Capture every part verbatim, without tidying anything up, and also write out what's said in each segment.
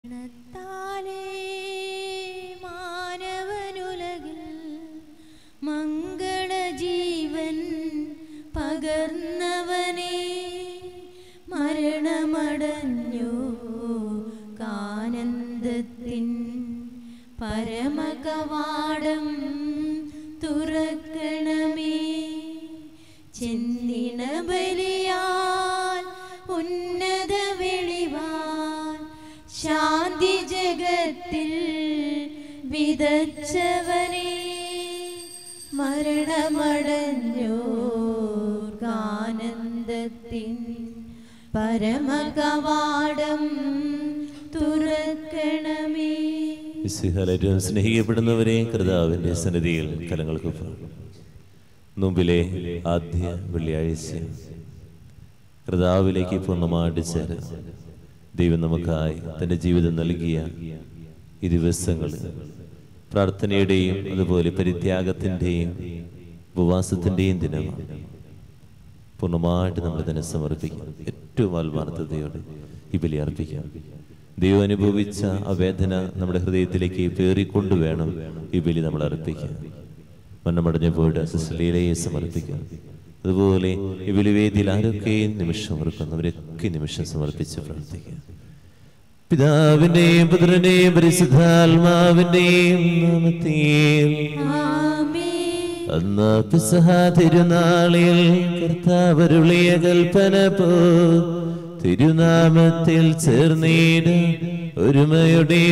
മാനവനുലകിൽ മംഗളജീവൻ പകർന്നവനെ മരണമടഞ്ഞു കാനന്ദത്തിൻ പരമകവാടം തുറക്കണമേ. ചെന്നിണ ബലിയാൽ ഉന്നത വെളിവാൻ ശാന്തി ജഗത്തിൽ വിതച്ചവനെ മരണമടഞ്ഞു ആനന്ദത്തിൻ പരമകവാടം തുറക്കണമേ. ഏറ്റവും സ്നേഹിക്കപ്പെടുന്നവരെ കർത്താവിന്റെ സന്നിധിയിൽ കലങ്ങൾക്ക് മുമ്പിലെ ആദ്യ വെള്ളിയാഴ്ച കർത്താവിലേക്ക് പൂർണ്ണമായിട്ട് ചേരാൻ ദൈവം നമുക്കായി തൻ്റെ ജീവിതം നൽകിയ ഈ ദിവസങ്ങൾ പ്രാർത്ഥനയുടെയും അതുപോലെ പരിത്യാഗത്തിൻ്റെയും ഉപവാസത്തിൻ്റെയും ദിനമാണ്. പൂർണ്ണമായിട്ട് നമ്മൾ തന്നെ സമർപ്പിക്കാം. ഏറ്റവും ആത്മാർത്ഥതയോടെ ഈ ബലി അർപ്പിക്കാം. ദൈവം അനുഭവിച്ച ആ വേദന നമ്മുടെ ഹൃദയത്തിലേക്ക് പേറിക്കൊണ്ട് വേണം ഈ ബലി നമ്മൾ അർപ്പിക്കാൻ. മരണമടഞ്ഞു പോയിട്ട് സിസ്റ്റലീലയെ സമർപ്പിക്കാം. അതുപോലെ ഈ ബലിവേദിയിൽ ആരൊക്കെയും നിമിഷം ഓർക്കുന്നവരൊക്കെ നിമിഷം സമർപ്പിച്ച് പ്രാർത്ഥിക്കാം. പിതാവിന്റെയും പുത്രന്റെയും പരിശുദ്ധാത്മാവിന്റെയും നാമത്തിൽ അന്ന് പെസഹ തിരുനാളിൽ കർത്താവ് അരുളിയ കൽപ്പന പോ തിരുനാമത്തിൽ ചേർന്നിട് ഒരുമയുടെ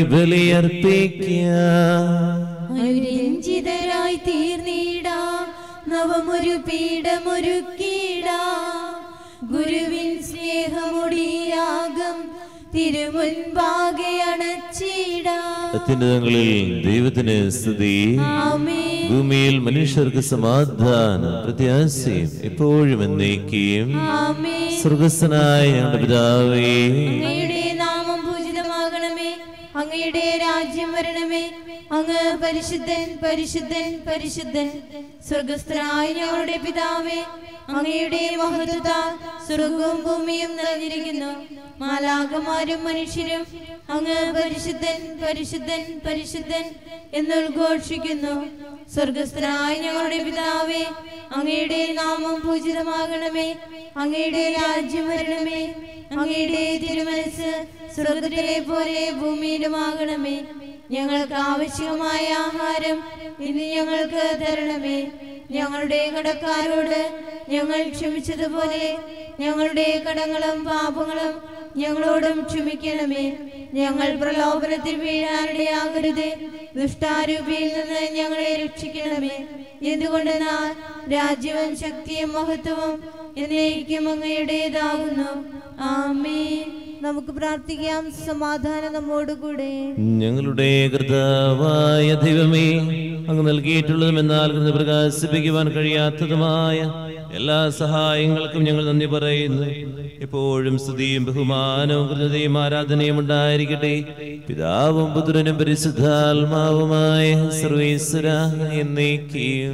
ബലിയർപ്പിക്കായി തീർന്നിടാം. നവമൊരു പീഠമൊരുക്കിടാം. ഗുരുവിൻ സ്നേഹമൊടിയാകം തിരുമുൻപാകെ അണച്ചിടാം. അത്യുന്നതങ്ങളിൽ ദൈവത്തിന് സ്തുതി. ഭൂമിയിൽ മനുഷ്യർക്ക് സമാധാനം പ്രത്യാശയും എപ്പോഴും എന്നേക്കും. സ്വർഗ്ഗസ്ഥനായ ഞങ്ങളുടെ പിതാവേ, അങ്ങയുടെ നാമം പൂജിതമാകണമേ. അങ്ങയുടെ രാജ്യം വരണമേ. അങ്ങ് പരിശുദ്ധൻ പരിശുദ്ധൻ പരിശുദ്ധൻ. സ്വർഗ്ഗസ്ഥനായ ഞങ്ങളുടെ പിതാവേ, അങ്ങയുടെ മഹത്വത്താൽ സ്വർഗവും ഭൂമിയും നിറഞ്ഞിരിക്കുന്നു. മാലാഖമാരും മനുഷ്യരും അങ്ങ് പരിശുദ്ധൻ പരിശുദ്ധൻ പരിശുദ്ധൻ എന്നുദ്ഘോഷിക്കുന്നു. സ്വർഗസ്ഥനായ ഞങ്ങളുടെ പിതാവേ, അങ്ങയുടെ നാമം പൂജിതമാകണമേ. അങ്ങയുടെ രാജ്യം വരണമേ. അങ്ങയുടെ തിരുമനസ് സ്വർഗത്തിലെ പോലെ ഭൂമിയിലുമാകണമേ. ഞങ്ങൾക്ക് ആവശ്യമായ ആഹാരം ഇന്ന് ഞങ്ങൾക്ക് തരണമേ. ഞങ്ങളുടെ കടക്കാരോട് ഞങ്ങൾ ക്ഷമിച്ചതുപോലെ ഞങ്ങളുടെ കടങ്ങളും പാപങ്ങളും ഞങ്ങളോടും ക്ഷമിക്കണമേ. ഞങ്ങൾ പ്രലോഭനത്തിൽ വീഴാനിടയാകരുതേ. ദുഷ്ടാരൂപിയിൽ നിന്ന് ഞങ്ങളെ രക്ഷിക്കണമേ. എന്തുകൊണ്ടെന്നാൽ രാജ്യവും ശക്തിയും മഹത്വവും എന്നേക്കും അങ്ങയുടേതാകുന്നു. ആമേൻ. നമുക്ക് പ്രാർത്ഥിക്കാം. സമാധാനം നമ്മോടുകൂടെ. ഞങ്ങളുടെ കർത്താവായ ദൈവമേ, അങ്ങ് നൽകിയിട്ടുള്ളതും എന്നാൽ പ്രകാശിപ്പിക്കുവാൻ കഴിയാത്തതുമായ എല്ലാ സഹായങ്ങൾക്കും ഞങ്ങൾ നന്ദി പറയുന്നു. എപ്പോഴും സ്തുതിയും ബഹുമാനവും കൃതയും ആരാധനയും ഉണ്ടായിരിക്കട്ടെ. പിതാവും പുത്രനും പരിശുദ്ധാത്മാവുമായ സർവേശ്വര എന്നേക്കും.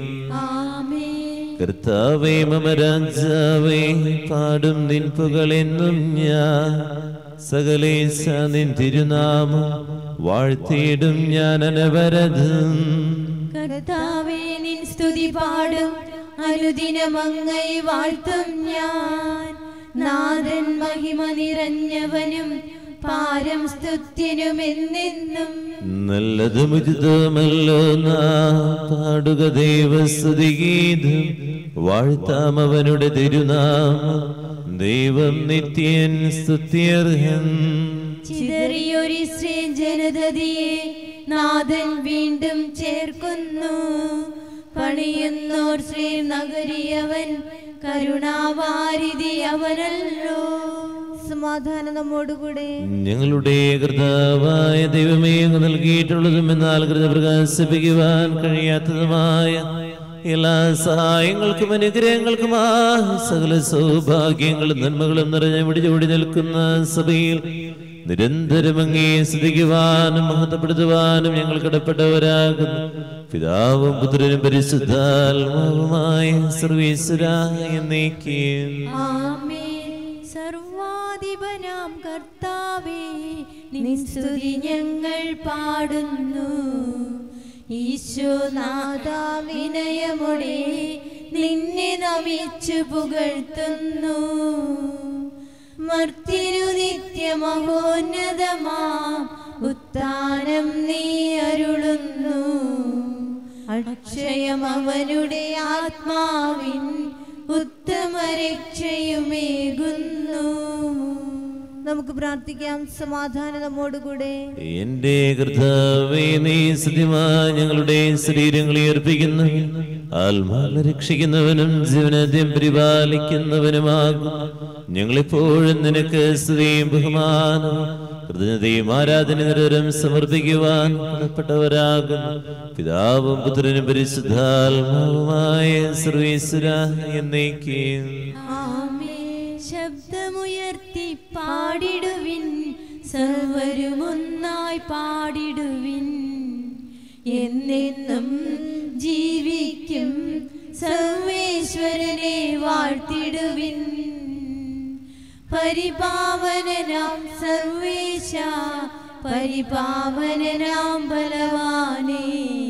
കർത്താവേ മമ രാജാവേ, പാടും നിൻ പുകളെന്നും ഞാൻ. സകലേശ നിൻ തിരുനാമം വാഴ്ത്തിയിടും ഞാൻ അനവരതം. കർത്താവേ നിൻ സ്തുതി പാടും അനുദിനം അങ്ങയെ വാഴ്ത്തും ഞാൻ. നാഥൻ മഹിമ നിറഞ്ഞവനും പാരം സ്തുത്യനും എന്നെന്നും. നല്ലതും ഉചിതമല്ലോ നാം പാടുക ദൈവസ്തുതിഗീതം. വാഴ്ത്താം അവനുടെ തിരുനാമം. ദൈവം നിത്യൻ സ്തുത്യർഹൻ. ചിതറിയൊരു ശ്രീ ജനതയെ നാഥൻ വീണ്ടും ചേർക്കുന്നു. പണിയുന്നോർ ശ്രീ നഗരിയവൻ കരുണാവാരിധി അവനല്ലോ. സമാധാനം നമ്മോടുകൂടെ. ഞങ്ങളുടെ കർത്താവായ ദൈവമേ, അങ്ങ് നൽകിയിട്ടുള്ളതും എന്നാൽ കൃത പ്രകാശിപ്പിക്കുവാൻ കഴിയാത്തതുമായ എല്ലാ സഹായങ്ങൾക്കും അനുഗ്രഹങ്ങൾക്കുമാ സകല സൗഭാഗ്യങ്ങളും നന്മകളും നിറഞ്ഞ പിടിച്ചോടി നിൽക്കുന്ന സഭയിൽ നിരന്തരം അങ്ങേ സ്തുതിക്കുവാനും മഹത്വപ്പെടുത്തുവാനും ഞങ്ങൾ കടപ്പെട്ടവരാകുന്നു. പിതാവും പുത്രനും പരിശുദ്ധാത്മാവുമായ സർവേശ്വരായ എന്നേക്കും. ആമേൻ. സർവാധിപനാം കർത്താവേ, നിൻ സ്തുതി ഞങ്ങൾ പാടുന്നു. ഈശോനാഥ വിനയമോടെ നിന്നെ നമിച്ചു പുകഴ്ത്തുന്നു. മർത്യനു നിത്യമഹോന്നതമാം ഉത്ഥാനം നീ അരുളുന്നു. അക്ഷയം അവനുടെ ആത്മാവിൻ ഉത്തമ രക്ഷയുമേകുന്നു. നമുക്ക് പ്രാർത്ഥിക്കാം. സമാധാനം നമ്മോടുകൂടെ. എന്റെ കർത്താവേ, നീ സത്യമായി ഞങ്ങളുടെ ശരീരങ്ങളെ അർപ്പിക്കുന്നു. ആത്മാവിനെ രക്ഷിക്കുന്നവനും ജീവനത്തെയും പരിപാലിക്കുന്നവനുമാകും. ഞങ്ങളെപ്പോഴും നിനക്ക് സ്തുതിയും ബഹുമാനവും കൃതജ്ഞതയും ആരാധന നിരന്തരം സമർപ്പിക്കുവാൻ കടപ്പെട്ടവരാകുന്നു. പിതാവും പുത്രനും പരിശുദ്ധാത്മാവുമായ സർവീശ്വരാ എന്നേക്കും. ശബ്ദമുയർത്തി പാടിടുവിൻ, സർവരും ഒന്നായി പാടിടുവിൻ. എന്നെന്നും ജീവിക്കും സർവേശ്വരനെ വാഴ്ത്തിടുവിൻ. പരിപാവനനാം സർവേശ, പരിപാവനനാം ബലവാനേ,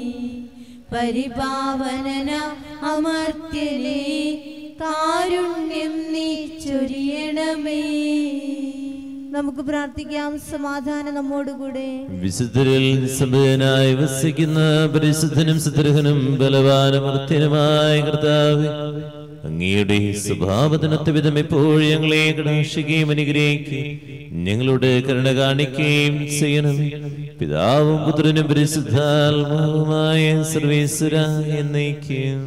പരിപാവനനാം അമർത്യനേ, കാരുണ്യം നീ ചൊരിയണമേ. നമുക്ക് പ്രാർത്ഥിക്കാം. സമാധാനം നമ്മോടുകൂടെ. വിശുദ്ധരിൽ സമ്പന്നനായി വസിക്കുന്ന പരിശുദ്ധനും സുദൃഢനും ബലവാനമർത്യനുമായ കർത്താവേ, അങ്ങയുടെ സ്വഭാവത്തിനൊത്ത വിധം എപ്പോഴും ഞങ്ങളെ കടാക്ഷിക്കുകയും അനുഗ്രഹിക്കുകയും ഞങ്ങളുടെ കരുണ കാണിക്കുകയും ചെയ്യണമേ. പിതാവും പുത്രനും പരിശുദ്ധാത്മാവുമായ സർവേശ്വരാ എന്നേക്കും.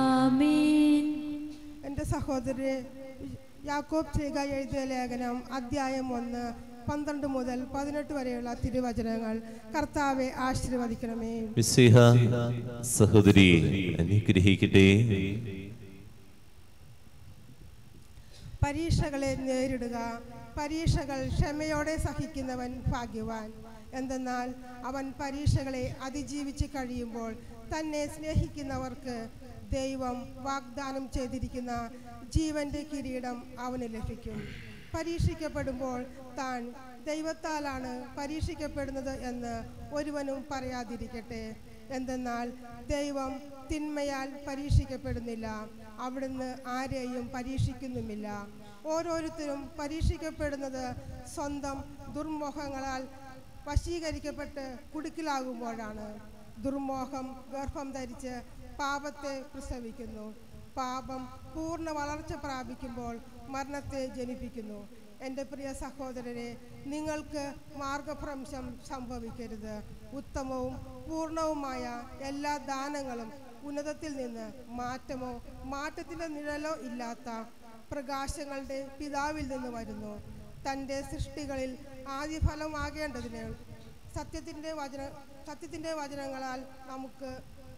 എൻ്റെ സഹോദരരെ, യാക്കോബ് ശ്ലീഹ എഴുതിയ ലേഖനം അധ്യായം ഒന്ന് പന്ത്രണ്ട് മുതൽ പതിനെട്ട് വരെയുള്ള തിരുവചനങ്ങൾ കർത്താവെ ആശീർവദിക്കണമേ. മിശിഹ സഹോദരിയെ അനുഗ്രഹിക്കട്ടെ. പരീക്ഷകളെ നേരിടുക. പരീക്ഷകൾ ക്ഷമയോടെ സഹിക്കുന്നവൻ ഭാഗ്യവാൻ. എന്തെന്നാൽ അവൻ പരീക്ഷകളെ അതിജീവിച്ച് കഴിയുമ്പോൾ തന്നെ സ്നേഹിക്കുന്നവർക്ക് ദൈവം വാഗ്ദാനം ചെയ്തിരിക്കുന്ന ജീവന്റെ കിരീടം അവന് ലഭിക്കും. പരീക്ഷിക്കപ്പെടുമ്പോൾ താൻ ദൈവത്താലാണ് പരീക്ഷിക്കപ്പെടുന്നത് എന്ന് ഒരുവനും പറയാതിരിക്കട്ടെ. എന്തെന്നാൽ ദൈവം തിന്മയാൽ പരീക്ഷിക്കപ്പെടുന്നില്ല, അവിടുന്ന് ആരെയും പരീക്ഷിക്കുന്നുമില്ല. ഓരോരുത്തരും പരീക്ഷിക്കപ്പെടുന്നത് സ്വന്തം ദുർമോഹങ്ങളാൽ വശീകരിക്കപ്പെട്ട് കുടുക്കിലാകുമ്പോഴാണ്. ദുർമോഹം ഗർഭം ധരിച്ച് പാപത്തെ പ്രസവിക്കുന്നു. പാപം പൂർണ്ണ വളർച്ച പ്രാപിക്കുമ്പോൾ മരണത്തെ ജനിപ്പിക്കുന്നു. എൻ്റെ പ്രിയ സഹോദരരെ, നിങ്ങൾക്ക് മാർഗഭ്രംശം സംഭവിക്കരുത്. ഉത്തമവും പൂർണ്ണവുമായ എല്ലാ ദാനങ്ങളും ഉന്നതത്തിൽ നിന്ന് മാറ്റമോ മാറ്റത്തിൻ്റെ നിഴലോ ഇല്ലാത്ത പ്രകാശങ്ങളുടെ പിതാവിൽ നിന്ന് വരുന്നു. തൻ്റെ സൃഷ്ടികളിൽ ആദ്യഫലമാകേണ്ടതിന് സത്യത്തിൻ്റെ വചന സത്യത്തിൻ്റെ വചനങ്ങളാൽ നമുക്ക്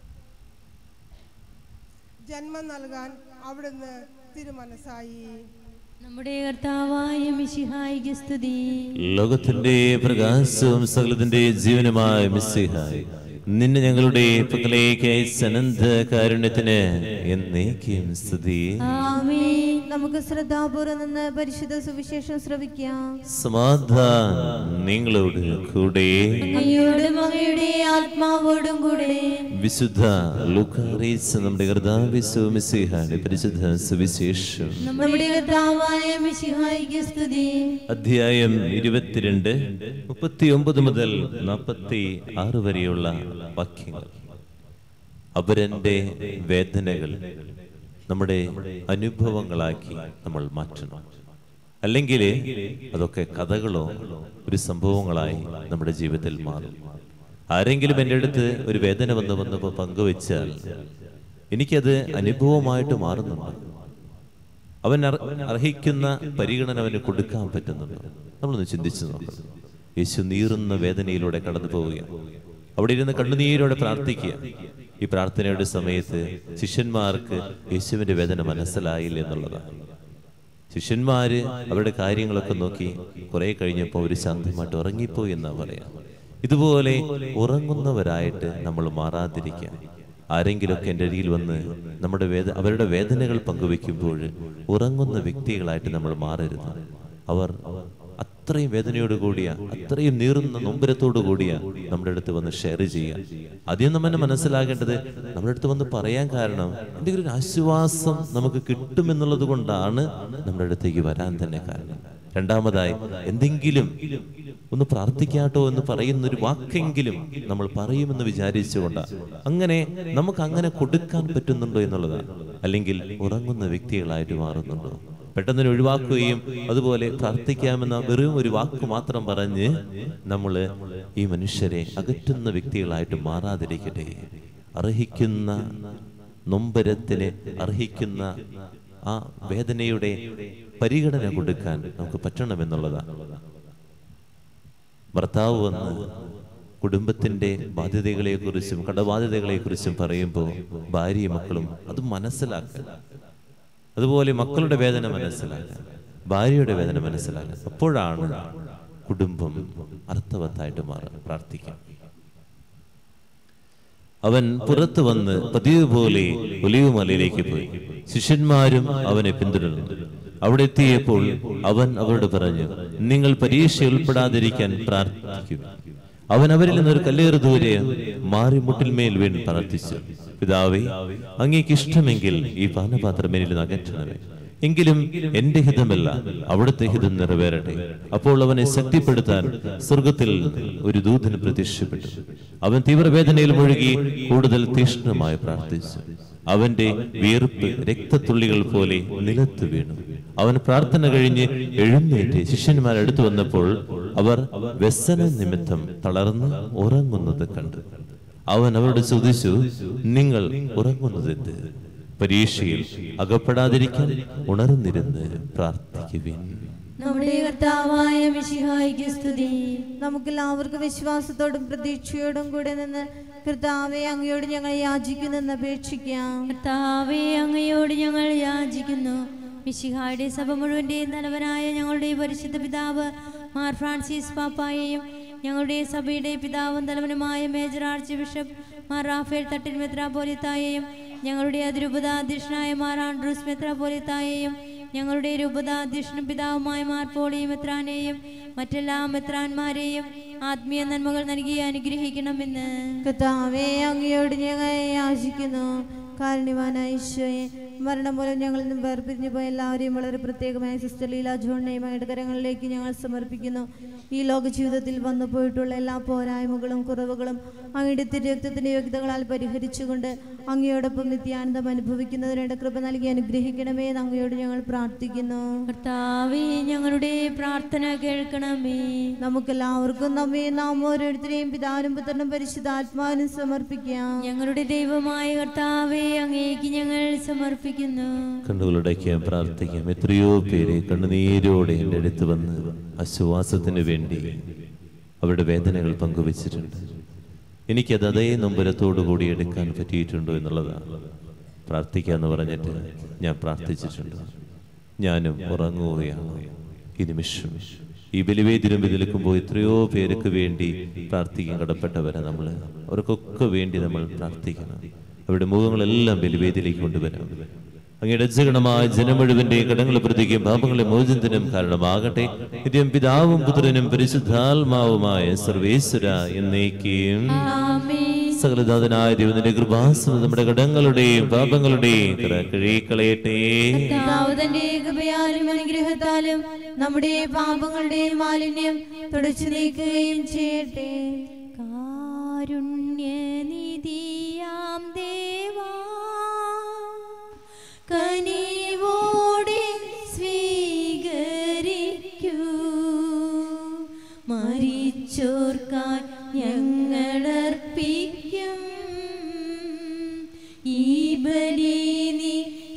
ജന്മം നൽകാൻ അവിടുന്ന് തിരുമനസ്സായി. നമ്മുടെ കർത്താവായ മിശിഹായിക്ക് സ്തുതി. ലോകത്തിന്റെ പ്രകാശവും സകലത്തിന്റെ ജീവനുമായ മിശിഹായി, നിന്നെ ഞങ്ങളുടെ പക്കലേക്ക് അനന്ത കാരുണ്യത്തിന് എന്നേക്കും സ്തുതി. ആമേൻ. നമുക്ക് ശ്രദ്ധാപൂർവ്വം നിന്ന് പരിശുദ്ധ സുവിശേഷം ശ്രവിക്കാം. സമാധാനം നിങ്ങളോട് കൂടെ, അങ്ങയോടും അങ്ങയുടെ ആത്മാവോടും കൂടെ. വിശുദ്ധ ലൂക്കാ അറിയിച്ച നമ്മുടെ കർത്താവായ മിശിഹായുടെ പരിശുദ്ധ സുവിശേഷം. നമ്മുടെ കർത്താവായ മിശിഹായിക്ക് സ്തുതി. അധ്യായം ഇരുപത്തിരണ്ട് മുപ്പത്തി ഒമ്പത് മുതൽ നാൽപ്പത്തി ആറ് വരെയുള്ള വാക്യങ്ങൾ. അപരന്റെ വേദനകൾ നമ്മുടെ അനുഭവങ്ങളാക്കി നമ്മൾ മാറ്റണം. അല്ലെങ്കിൽ അതൊക്കെ കഥകളോ ഒരു സംഭവങ്ങളായി നമ്മുടെ ജീവിതത്തിൽ മാറും. ആരെങ്കിലും എൻ്റെ അടുത്ത് ഒരു വേദന വന്ന് വന്നപ്പോൾ പങ്കുവെച്ചാൽ എനിക്കത് അനുഭവമായിട്ട് മാറുന്നുണ്ട്. അവൻ അർഹിക്കുന്ന പരിഗണന അവന് കൊടുക്കാൻ പറ്റുന്നുണ്ട്. നമ്മളൊന്ന് ചിന്തിച്ചു നോക്കണം. യേശു നീറുന്ന വേദനയിലൂടെ കടന്നു പോവുകയാണ്. അവിടെ ഇരുന്ന് കണ്ണുനീരോടെ പ്രാർത്ഥിക്കുക. ഈ പ്രാർത്ഥനയുടെ സമയത്ത് ശിഷ്യന്മാർക്ക് യേശുവിന്റെ വേദന മനസ്സിലായില്ല എന്നുള്ളതാണ്. ശിഷ്യന്മാര് അവരുടെ കാര്യങ്ങളൊക്കെ നോക്കി കുറെ കഴിഞ്ഞപ്പോൾ അവർ ശാന്തമായിട്ട് ഉറങ്ങിപ്പോയി എന്നാ പറയാം. ഇതുപോലെ ഉറങ്ങുന്നവരായിട്ട് നമ്മൾ മാറാതിരിക്കുക. ആരെങ്കിലുമൊക്കെ എൻ്റെ അരികിൽ വന്ന് നമ്മുടെ വേദ അവരുടെ വേദനകൾ പങ്കുവെക്കുമ്പോൾ ഉറങ്ങുന്ന വ്യക്തികളായിട്ട് നമ്മൾ മാറരുത്. അവർ അത്രയും വേദനയോട് കൂടിയ, അത്രയും നീറുന്ന നൊമ്പരത്തോടു കൂടിയ നമ്മുടെ അടുത്ത് വന്ന് ഷെയർ ചെയ്യുക. ആദ്യം നമ്മൾ മനസ്സിലാക്കേണ്ടത് നമ്മുടെ അടുത്ത് വന്ന് പറയാൻ കാരണം എന്തെങ്കിലും ഒരു ആശ്വാസം നമുക്ക് കിട്ടുമെന്നുള്ളത് കൊണ്ടാണ് നമ്മുടെ അടുത്തേക്ക് വരാൻ തന്നെ കാരണം. രണ്ടാമതായി, എന്തെങ്കിലും ഒന്ന് പ്രാർത്ഥിക്കാട്ടോ എന്ന് പറയുന്ന ഒരു വാക്കെങ്കിലും നമ്മൾ പറയുമെന്ന് വിചാരിച്ചുകൊണ്ടാണ്. അങ്ങനെ നമുക്ക് അങ്ങനെ കൊടുക്കാൻ പറ്റുന്നുണ്ടോ എന്നുള്ളതാണ്. അല്ലെങ്കിൽ ഉറങ്ങുന്ന വ്യക്തികളായിട്ട് മാറുന്നുണ്ടോ, പെട്ടെന്ന് ഒഴിവാക്കുകയും അതുപോലെ പ്രാർത്ഥിക്കാമെന്ന വെറും ഒരു വാക്ക് മാത്രം പറഞ്ഞ് നമ്മൾ ഈ മനുഷ്യരെ അകറ്റുന്ന വ്യക്തികളായിട്ട് മാറാതിരിക്കട്ടെ. അർഹിക്കുന്ന നൊമ്പരത്തിന്, അർഹിക്കുന്ന ആ വേദനയുടെ പരിഗണന കൊടുക്കാൻ നമുക്ക് പറ്റണമെന്നുള്ളതാണ്. ഭർത്താവ് വന്ന് കുടുംബത്തിന്റെ ബാധ്യതകളെ കുറിച്ചും കടബാധ്യതകളെ കുറിച്ചും പറയുമ്പോൾ ഭാര്യയും മക്കളും അത് മനസ്സിലാക്കുക. അതുപോലെ മക്കളുടെ വേദന മനസ്സിലാക്കുക, ഭാര്യയുടെ വേദന മനസ്സിലാക്കുക. അപ്പോഴാണ് കുടുംബം അർത്ഥവത്തായിട്ട് മാറുക. പ്രാർത്ഥിക്കാം. അവൻ പുറത്തു വന്ന് പതിവ് പോലെ ഒലിവ് മലയിലേക്ക് പോയി. ശിഷ്യന്മാരും അവനെ പിന്തുടർന്നു. അവിടെ എത്തിയപ്പോൾ അവൻ അവരോട് പറഞ്ഞു, നിങ്ങൾ പരീക്ഷ ഉൾപ്പെടാതിരിക്കാൻ പ്രാർത്ഥിക്കുക. അവൻ അവരിൽ നിന്നൊരു കല്ലേറ് ദൂരെ മാറി മുട്ടിൽമേൽ വീണ് പ്രാർത്ഥിച്ചു, പിതാവേ, അങ്ങേക്ക് ഇഷ്ടമെങ്കിൽ ഈ പാനപാത്രം എന്നിൽ നിന്ന് അകറ്റണമേ. എങ്കിലും എന്റെ ഹിതമല്ല, അവിടുത്തെ ഹിതം നിറവേറട്ടെ. അപ്പോൾ അവനെ ശക്തിപ്പെടുത്താൻ സ്വർഗത്തിൽ ഒരു ദൂതന് പ്രത്യക്ഷപ്പെട്ടു. അവൻ തീവ്രവേദനയിൽ മുഴുകി കൂടുതൽ തീക്ഷ്ണമായി പ്രാർത്ഥിച്ചു. അവന്റെ വിയർപ്പ് രക്തത്തുള്ളികൾ പോലെ നിലത്ത് വീണു. അവൻ പ്രാർത്ഥന കഴിഞ്ഞ് എഴുന്നേറ്റ് ശിഷ്യന്മാരടുത്തു വന്നപ്പോൾ അവർ വ്യസന നിമിത്തം തളർന്ന് ഉറങ്ങുന്നത് കണ്ടു. അവൻ അവരോട് ചോദിച്ചു, നിങ്ങൾ ഉറങ്ങുന്നതെന്ത്? പരീക്ഷയിൽ അകപ്പെടാതിരിക്കാൻ ഉണർന്നിരുന്ന് പ്രാർത്ഥിക്കുവിൻ. നമ്മുടെ കർത്താവായ മിശിഹായിക്ക് സ്തുതി. നമുക്കെല്ലാവർക്കും വിശ്വാസത്തോടും പ്രതീക്ഷയോടും കൂടെ നിന്ന് കർത്താവെ അങ്ങയോട് ഞങ്ങൾ യാചിക്കുന്നെന്ന് അപേക്ഷിക്കാം. കർത്താവെ അങ്ങയോട് ഞങ്ങൾ യാചിക്കുന്നു. മിശിഹായുടെ സഭ മുഴുവന്റെയും തലവനായ ഞങ്ങളുടെ പരിശുദ്ധ പിതാവ് മാർ ഫ്രാൻസിസ് പാപ്പായെയും ഞങ്ങളുടെ സഭയുടെ പിതാവും തലവനുമായ major archbishop Mar Raphael Thattil മെത്രാപ്പോലിത്തായെയും ഞങ്ങളുടെ അതിരൂപതാധ്യക്ഷനായ മാർ ആൻഡ്രൂസ് മെത്രാപ്പോലിത്തായെയും ഞങ്ങളുടെ രൂപതാധ്യക്ഷനും പിതാവുമായ മാർ പോളി മെത്രാനെയും മറ്റെല്ലാ മെത്രാന്മാരെയും ആത്മീയ നന്മകൾ നൽകി അനുഗ്രഹിക്കണമെന്ന് കർത്താവേ അങ്ങയോട് ഞങ്ങൾ യാചിക്കുന്നു. കാരുണ്യവാനായ ഈശോയെ, മരണം മൂലം ഞങ്ങളിൽ നിന്നും വേർപിരിഞ്ഞു പോയ എല്ലാവരെയും വളരെ പ്രത്യേകമായ സിസ്റ്റർ ലീല ജോണിനെയും അങ്ങയുടെ കരങ്ങളിലേക്ക് ഞങ്ങൾ സമർപ്പിക്കുന്നു. ഈ ലോക ജീവിതത്തിൽ വന്നു പോയിട്ടുള്ള എല്ലാ പോരായ്മകളും കുറവുകളും അങ്ങയുടെ തിരുരക്തത്തിന്റെ യോഗ്യതകളാൽ പരിഹരിച്ചുകൊണ്ട് അങ്ങയോടൊപ്പം നിത്യാനന്ദം അനുഭവിക്കുന്നതിനുള്ള കൃപ നൽകി അനുഗ്രഹിക്കണമേ എന്ന് അങ്ങയോട് ഞങ്ങൾ പ്രാർത്ഥിക്കുന്നു. കർത്താവേ, ഞങ്ങളുടെ പ്രാർത്ഥന കേൾക്കണമേ. നമുക്കെല്ലാവർക്കും നമ്മെ നാം ഓരോരുത്തരെയും പിതാവിനും പുത്രനും പരിശുദ്ധാത്മാവിനും സമർപ്പിക്കാം. ഞങ്ങളുടെ ദൈവമായ കർത്താവേ, അങ്ങേക്ക് ഞങ്ങൾ സമർപ്പിക്കുന്നു. കണ്ണുകളുടയ്ക്കാൻ പ്രാർത്ഥിക്കാം. എത്രയോ പേര് കണ്ണുനീരോടെ എൻ്റെ അടുത്ത് വന്ന് ആശ്വാസത്തിന് വേണ്ടി അവരുടെ വേദനകൾ പങ്കുവച്ചിട്ടുണ്ട്. എനിക്കത് അതേ നൊമ്പരത്തോടു കൂടി എടുക്കാൻ പറ്റിയിട്ടുണ്ടോ എന്നുള്ളതാണ്. പ്രാർത്ഥിക്കാന്ന് പറഞ്ഞിട്ട് ഞാൻ പ്രാർത്ഥിച്ചിട്ടുണ്ട്. ഞാനും ഉറങ്ങുകയാണ് ഈ നിമിഷം. ഈ ബലിവേദിലും നിൽക്കുമ്പോൾ എത്രയോ പേർക്ക് വേണ്ടി പ്രാർത്ഥിക്കാൻ കടപ്പെട്ടവരാ നമ്മൾ. അവർക്കൊക്കെ വേണ്ടി നമ്മൾ പ്രാർത്ഥിക്കണം. അവരുടെ മുഖങ്ങളെല്ലാം ബലിവേദിയിലേക്ക് കൊണ്ടുവരാം. അങ്ങയുടെ അജഗണമായ ജനം മുഴുവന്റെയും കടങ്ങളെ പ്രതിക്കും പാപങ്ങളെ മോചനത്തിനും കാരണമാകട്ടെ. നിത്യം പിതാവും പുത്രനും പരിശുദ്ധാത്മാവുമായ സർവേശ്വര എന്നേക്കും. സകലനാഥനായ ദൈവത്തിന്റെ കൃപാസനം നമ്മുടെ കടങ്ങളുടെയും പാപങ്ങളുടെയും കഴുകിക്കളയട്ടെ. കൃപയാലും അനുഗ്രഹത്താലും നമ്മുടെ പാപങ്ങളുടെയും മാലിന്യം തുടച്ചു നീക്കുകയും ചെയ്യട്ടെ. കാരുണ്യനിധിയാം ദേവാ, കനിവോടെ സ്വീകരിക്കൂ. മരിച്ചോർക്കാൻ ഞങ്ങളർപ്പിക്കും ഈ ബലി നീ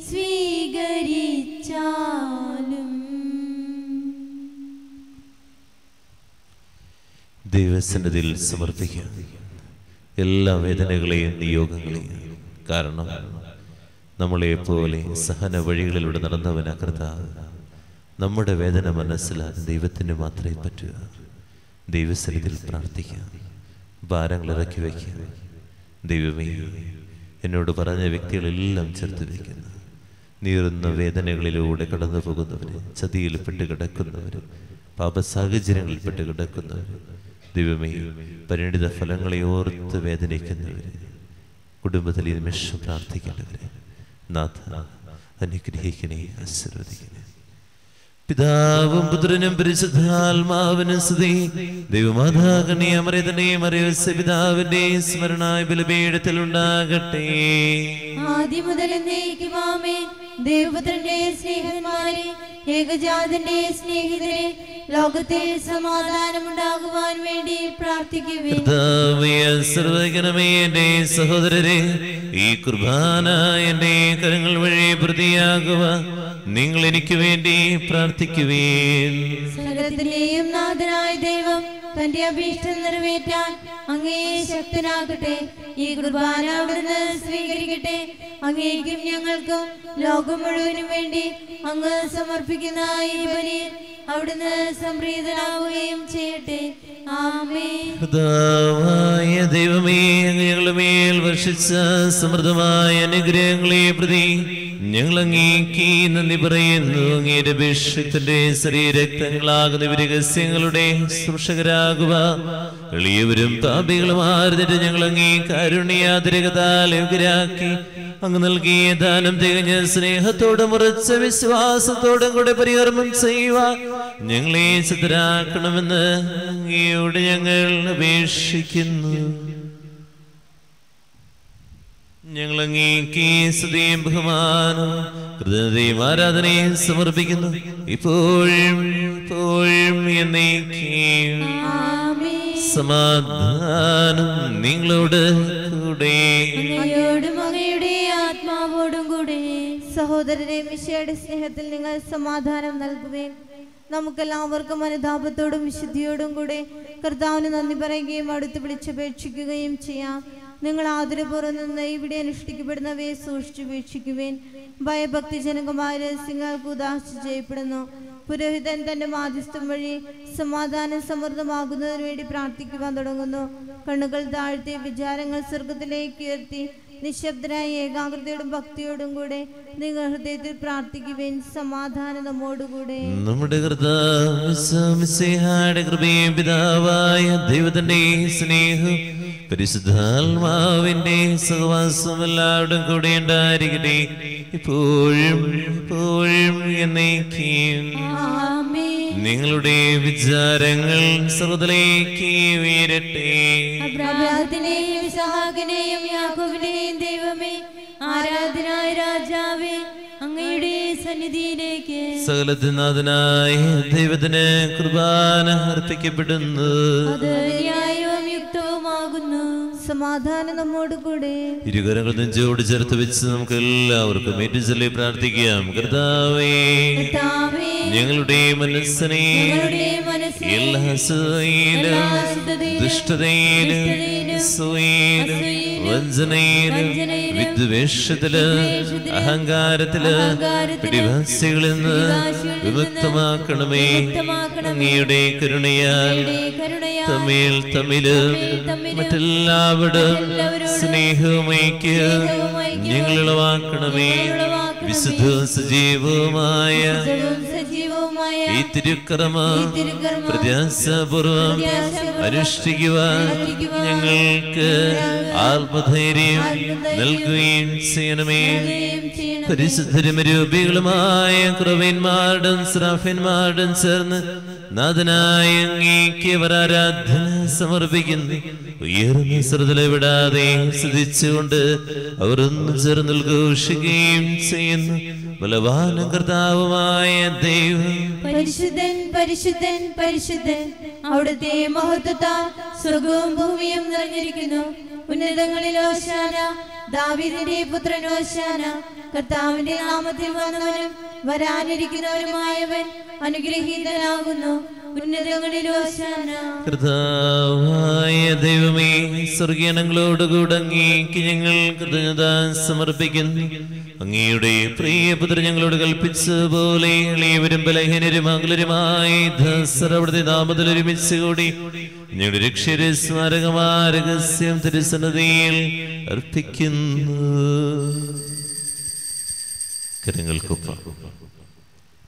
സ്വീകരിച്ചാലും. ദൈവസന്നിധിയിൽ സമർപ്പിക്കുക എല്ലാ വേദനകളെയും നിയോഗങ്ങളെയും. കാരണം നമ്മളെപ്പോലെ സഹന വഴികളിലൂടെ നടന്നവനാ കർത്താവ്. നമ്മുടെ വേദന മനസ്സിലാക്കാൻ ദൈവത്തിന് മാത്രമേ പറ്റൂ. ദൈവസന്നിധിയിൽ പ്രാർത്ഥിക്കാം, ഭാരങ്ങൾ ഇറക്കി വയ്ക്കുക. ദൈവമേ, എന്നോട് പറഞ്ഞ വ്യക്തികളെല്ലാം ചേർത്ത് വയ്ക്കുന്നു. നീറുന്ന വേദനകളിലൂടെ കടന്നു പോകുന്നവര്, ചതിയിൽ പെട്ട് കിടക്കുന്നവര്, പാപ സാഹചര്യങ്ങളിൽപ്പെട്ട് കിടക്കുന്നവർ, ദൈവമേ പരിണിത ഫലങ്ങളെ ഓർത്ത് വേദനിക്കുന്നവർ, കുടുംബത്തിൽ ഈ നിമിഷം പ്രാർത്ഥിക്കേണ്ടവരെ നാഥ അനുഗ്രഹിക്കണേ, ആശീർവദിക്കണേ. പിതാവും പുത്രനും പരിശുദ്ധാത്മാവിനും സ്തുതി. ദൈവമാതാകണേ അമരതനെ മറിയ പിതാവിന്റെ സ്മരണായ ബലിപീഠത്തിൽ ഉണ്ടാകട്ടെ. ആദ്യം മുതൽ എന്നേക്കുമാമേൻ. ദൈവപുത്രന്റെ സ്നേഹന്മാരെ, ഏകജാതന്റെ സ്നേഹിതരെ, ലോകത്തിൽ സമാധാനമുണ്ടാകുവാൻ വേണ്ടി പ്രാർത്ഥിക്കുവിൻ. സർവകണമേ എന്റെ സഹോദരരെ, ഈ കുർബാന എന്റെ കരങ്ങൾ വഴി പ്രതിയാകുക നിങ്ങൾ എനിക്ക് വേണ്ടി പ്രാർത്ഥിക്കുവേൻ. സകലത്തിന്റെയും നാഥനായ ദൈവം തന്റെ അഭീഷ്ടം നിറവേറ്റാൻ അങ്ങേ ശക്തനാകട്ടെ. ഈ കുർബാന അവിടുന്ന് സ്വീകരിക്കട്ടെ. അങ്ങേക്കും ഞങ്ങൾക്കും ലോകം മുഴുവനും വേണ്ടി അങ്ങ് സമർപ്പിക്കുന്ന ഈ ബലി അവിടുന്ന് സംപ്രീതനാവുകയും ചെയ്യട്ടെ. ആമേൻ. കർത്താവായ ദൈവമേ, അങ്ങ് ഞങ്ങളുടെ മേൽ വർഷിച്ച സമൃദ്ധമായ അനുഗ്രഹങ്ങളെ പ്രതി ഞങ്ങൾ അങ്ങേക്ക് നന്ദി പറയുന്നു. അങ്ങയുടെ അഭിഷേകത്തിന്റെ ശരീരരക്തങ്ങളാകുന്ന രഹസ്യങ്ങളുടെ ശുശ്രൂഷകരാകുക എളിയവരും പാപികളുമായിരുന്നിട്ട് ഞങ്ങൾ അങ്ങേ കാരുണ്യാതിരകതാൽ യോഗ്യരാക്കി അങ്ങ് നൽകിയ ദാനം തികഞ്ഞ സ്നേഹത്തോടും ഉറച്ച വിശ്വാസത്തോടും കൂടെ പരികർമ്മം ചെയ്യുക ഞങ്ങളെ സിദ്ധരാക്കണമെന്ന് അങ്ങയോട് ഞങ്ങൾ അപേക്ഷിക്കുന്നു. ഞങ്ങൾ അങ്ങേക്ക് സ്തുതിയും ബഹുമാനവും കൃതജ്ഞതയും ആരാധനയും സമർപ്പിക്കുന്നു, ഇപ്പോഴും ഇപ്പോഴും എന്നേക്കും. സമാധാനം നിങ്ങളോട് കൂടെ, അങ്ങയോടും അങ്ങയുടെ ആത്മാവോടും കൂടെ. സഹോദരരെ, മിശിഹായുടെ സ്നേഹത്തിൽ നിങ്ങൾ സമാധാനം നൽകുവേൻ. നമുക്കെല്ലാവർക്കും അനുതാപത്തോടും വിശുദ്ധിയോടും കൂടെ കർത്താവിന് നന്ദി പറയുകയും അടുത്ത് വിളിച്ചപേക്ഷിക്കുകയും ചെയ്യാം. നിങ്ങൾ ആദരപൂർവ്വം നിന്ന് ഇവിടെ അനുഷ്ഠിക്കപ്പെടുന്നവയെ സൂക്ഷിച്ചു വീക്ഷിക്കുവേൻ. ഭയഭക്തിജനകമായ രഹസ്യങ്ങൾക്ക് ഉദാശ ചെയ്യപ്പെടുന്നു. പുരോഹിതൻ തന്റെ മാധ്യസ്ഥം വഴി സമാധാനം സമൃദ്ധമാകുന്നതിന് വേണ്ടി പ്രാർത്ഥിക്കുവാൻ തുടങ്ങുന്നു. കണ്ണുകൾ താഴ്ത്തി വിചാരങ്ങൾ സ്വർഗത്തിലേക്ക് ഉയർത്തി നിശബ്ദരായ ഏകാഗ്രതയോടും ഭക്തിയോടും കൂടെ നിങ്ങൾ ഹൃദയത്തിൽ പ്രാർത്ഥിക്കുവേൻ. സമാധാനം നമ്മോടുകൂടെ. നമ്മുടെ കർത്താവിന്റെ കൃപയും പിതാവായ ദൈവത്തിന്റെ സ്നേഹം പരിശുദ്ധാത്മാവിന്റെ സഹവാസം എല്ലാവരും കൂടെ ഉണ്ടായിരിക്കട്ടെ, ഇപ്പോഴും ഇപ്പോഴും എന്നേക്കും. നിങ്ങളുടെ വിചാരങ്ങൾ സ്വർഗ്ഗത്തിലേക്ക് ഉയരട്ടെ. അബ്രാഹത്തിനെയും ഇസ്ഹാക്കിനെയും യാക്കോബിനെയും ദൈവമേ, ആരാധനായ രാജാവേ, അങ്ങയുടെ സന്നിധിയിലേക്ക് സകലത്തിനാഥനായ ദൈവത്തിന് കുർബാന അർപ്പിക്കപ്പെടുന്നു. അത് ന്യായവും യുക്തവുമാകുന്നു. സമാധാനം നമ്മോട് കൂടെ. ഇരുകരങ്ങൾ നെഞ്ചോട് ചേർത്ത് വെച്ച് നമുക്ക് എല്ലാവർക്കും ഏറ്റുചൊല്ലി പ്രാർത്ഥിക്കാം. കർത്താവേ, ഞങ്ങളുടെ മനസ്സിനെ എല്ലാ അസൂയയിലും ദുഷ്ടതയിലും അസൂയയിലും വഞ്ചനയിലും വിദ്വേഷത്തിലും അഹങ്കാരത്തിലും പിടിവാസികളിൽ നിന്ന് വിമുക്തമാക്കണമേ. അങ്ങയുടെ കരുണയാൽ തമ്മിൽ തമ്മിലും മറ്റെല്ലാവരും സ്നേഹവും ഐക്യം ഞങ്ങൾ ഉളവാക്കണമേ. വിശുദ്ധ സജീവമായ ഈ തിരുക്കർമ്മം പ്രത്യാശപൂർവം അനുഷ്ഠിക്കുവാൻ ഞങ്ങൾക്ക് ആത്മധൈര്യം നൽകുകയും ചെയ്യണമേ. പരിശുദ്ധരും രൂപികളുമായ ക്രവന്മാരുടെയും ശ്രാഫന്മാരുടെയും ചേർന്ന് നാഥനായ അങ്ങേക്ക് അവർ ആരാധന സമർപ്പിക്കുന്നു. ഉയർന്ന ശ്രദ്ധ വിടാതെ സ്തുതിച്ചുകൊണ്ട് അവർ ഒന്ന് ചേർന്ന് ഘോഷിക്കുകയും ചെയ്യുന്നു. ബലവാനും കർത്താവുമായ ദൈവം പരിശുദ്ധൻ പരിശുദ്ധൻ പരിശുദ്ധൻ, അവിടുത്തെ മഹത്വത്താൽ സ്വർഗവും ഭൂമിയും നിറഞ്ഞിരിക്കുന്നു. ഉന്നതങ്ങളിൽ ഓശാന, ദാവീദിന്റെ പുത്രൻ ഓശാന. കർത്താവിന്റെ നാമത്തിൽ വന്നവനും വരാനിരിക്കുന്നവനുമായവൻ അനുഗ്രഹീതനാകുന്നു. ഉന്നതങ്ങളിൽ ഓശാന. കർത്താവായ ദൈവമേ, സ്വർഗീയങ്ങളോടുകൂടെ അങ്ങേക്ക് ഞങ്ങൾ കൃതജ്ഞത സമർപ്പിക്കുന്നു. അങ്ങയുടെ പ്രിയപുത്രൻ ഞങ്ങളോട് കൽപ്പിച്ച പോലെ എളിയവരും ബലഹീനരും അകലരുമായി അവിടുത്തെ നാമത്തിൽ ഒരുമിച്ച് കൂടി ഞങ്ങളുടെ രക്ഷയുടെ സ്മാരകമായ രഹസ്യം തിരുസന്നിധിയിൽ അർപ്പിക്കുന്നു. കരങ്ങൾക്കൊപ്പം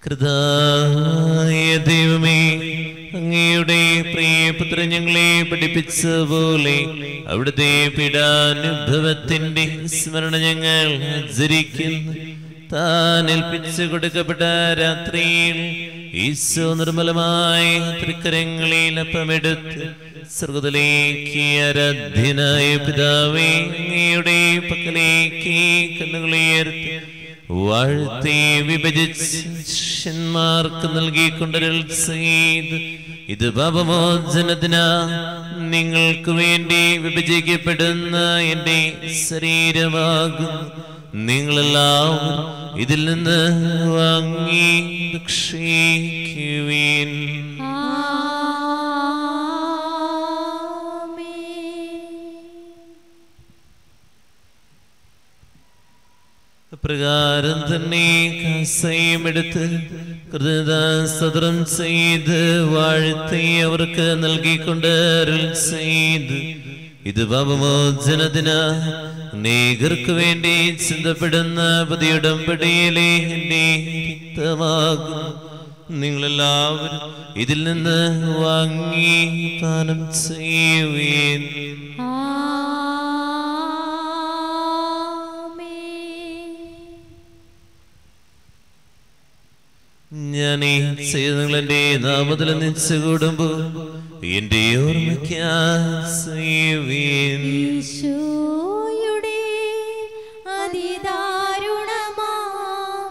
കൃതായ ദൈവമേ, അങ്ങയുടെ പ്രിയപുത്രൻ ഞങ്ങളെ പഠിപ്പിച്ച പോലെ അവിടുത്തെ പീഡാനുഭവത്തിന്റെ സ്മരണ ഞങ്ങൾ ആചരിക്കുന്നു. താൻ ഏൽപ്പിച്ചു കൊടുക്കപ്പെട്ട രാത്രിയിൽ ഈശോ നിർമ്മലമായ തൃക്കരങ്ങളിൽ അപ്പമെടുത്ത് സ്വർഗ്ഗത്തിലേക്ക് ആരാധ്യനായ പിതാവേ, അങ്ങയുടെ പക്കലേക്ക് കണ്ണുകളുയർത്തി വാഴ്ത്തി വിഭജിച്ച് ശിഷ്യന്മാർക്ക് നൽകിക്കൊണ്ടൊരു ചെയ്ത്, ഇത് പാപമോചനത്തിനാ നിങ്ങൾക്ക് വേണ്ടി വിഭജിക്കപ്പെടുന്ന എന്റെ ശരീരമാകും. നിങ്ങളെല്ലാവരും ഇതിൽ നിന്ന് വാങ്ങി ഭക്ഷിക്കുവിൻ. പ്രകാരം തന്നെ കസയും എടുത്ത് കൃതജ്ഞതാസ്തോത്രം ചെയ്ത് വാഴ്ത്തി അവർക്ക് നൽകിക്കൊണ്ട് അരുൾ ചെയ്ത്, ഇത് പാപമോചനത്തിന് അനേകർക്ക് വേണ്ടി ചിന്തപ്പെടുന്ന പുതിയ ഉടമ്പടിയിലെ എന്റെ രക്തമാകും. നിങ്ങളെല്ലാവരും ഇതിൽ നിന്ന് വാങ്ങി പാനം ചെയ്യുവിൻ. ഞാൻ ഈ ചെയ്തങ്ങൾ എന്റെ നാമത്തിൽ നിച്ച് കൂടുമ്പോ എന്റെ ഓർമ്മയ്ക്കുവിൻ. ഈശോയുടെ അതിദാരുണമാം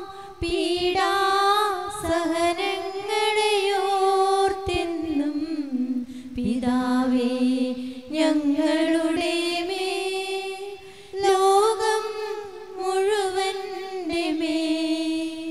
പീഡാസഹനങ്ങളെയോർത്തെന്നും പിതാവേ ഞങ്ങളുടെ മേൽ ലോകം മുഴുവന്റെ മേൽ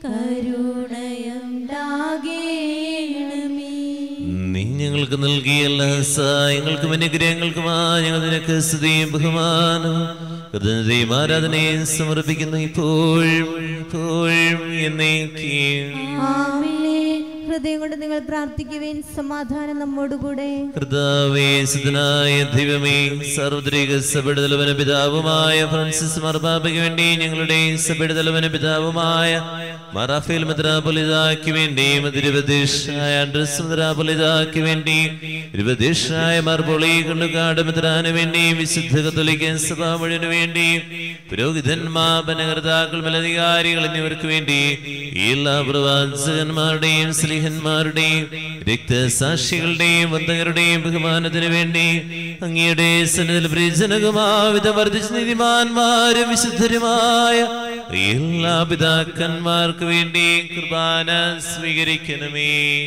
കരുണയുണ്ടാകേണമേ. നീ ഞങ്ങൾക്ക് നൽകിയ എല്ലാ സഹായങ്ങൾക്കും അനുഗ്രഹങ്ങൾക്കുമായി ഞങ്ങൾ നിനക്ക് സ്തുതിയും ബഹുമാനവും കൃതജ്ഞതയും ആരാധനയും സമർപ്പിക്കുന്നു, ഇപ്പോഴും ഇപ്പോഴും എന്നേക്കും. ഹൃദയം കൊണ്ട് നിങ്ങൾ പ്രാർത്ഥിക്കുവിൻ. സമാധാനം നമ്മോടുകൂടെ. കർത്താവേ, സുതനായ ദൈവമേ, സാർവത്രിക സഭയുടെ തലവന പിതാവുമായ ഫ്രാൻസിസ് മാർപ്പാപ്പയ്ക്ക് വേണ്ടി ഞങ്ങളുടെ സഭയുടെ തലവന പിതാവുമായ മറാഫേൽ മെത്രാപ്പൊലീത്തായ്ക്ക് വേണ്ടി, തിരുവദേശായ ആൻഡ്രൂസ് മെത്രാപ്പൊലീത്തായ്ക്ക് വേണ്ടി, തിരുവദേശായ മാർ പോളി കണ്ണുകാട് മെത്രാന് വേണ്ടി, വിശുദ്ധ കത്തോലിക്ക സഭ മുഴുവന് വേണ്ടി, പുരോഹിതന്മാർ, ഭരണകർത്താക്കൾ, മേലധികാരികൾ എന്നിവർക്ക് വേണ്ടി, എല്ലാ പ്രവാചകന്മാരുടെയും സ്ലീഹന്മാരുടെയും രക്തസാക്ഷികളുടെയും വന്ദകരുടെയും ബഹുമാനത്തിന് വേണ്ടി അങ്ങയുടെ സന്നിധിയിൽ പ്രിയജനകമാവിധ വർദ്ധിച്ച നീതിമാന്മാരും വിശുദ്ധരുമായ എല്ലാ പിതാക്കന്മാർക്ക് വേണ്ടി കുർബാന സ്വീകരിക്കണമേ.